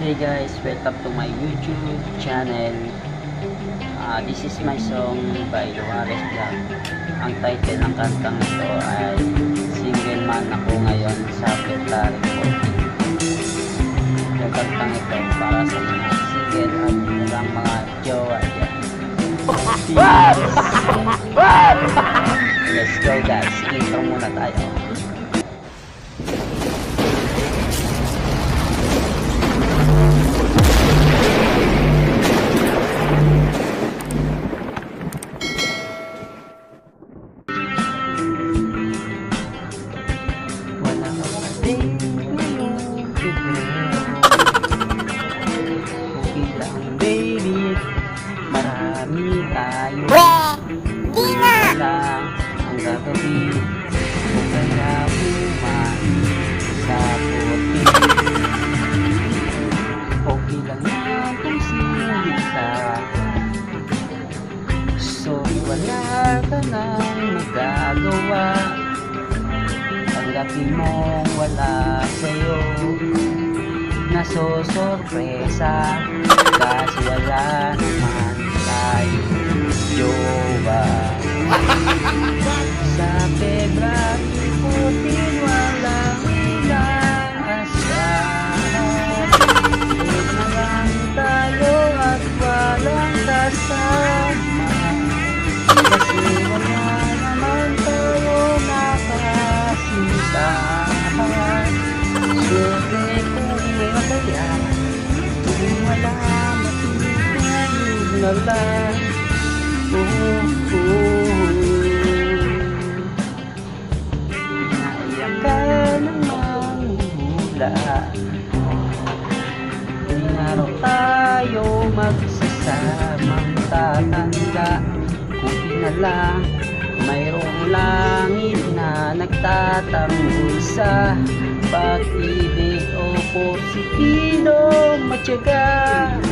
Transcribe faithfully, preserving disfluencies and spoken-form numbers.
Hey guys, welcome to my YouTube channel. Uh, this is my song by Luares Vlog. Ang title ng kantang ito ay Single Man Ako Ngayon sa February fourteen. Yung kantang ito para sa mga single at walang mga jowa dyan. Let's go guys, intro muna tayo. Baby, marami tayo di nga lang ang gagawin kung kaya bumain sa puti. Okay lang na kung singit ka, sorry wala ka nang magagawa. Tanggapin mong wala sa'yo, nasosorpresa kasi wala naman tayo jowa. Sa February fourteen walang inaasahan, huwag na lang talo at walang kasama, kasi wala naman tayo nakasintahan. Swerte kung masaya, kung wala matutulog na lang. Oh, oh, naiyak ka namang hula, di na raw tayo magsasamang tatanda. Kung na lang mayroong langit na nagtatanggol sa pag-ibig o porsigido matyaga.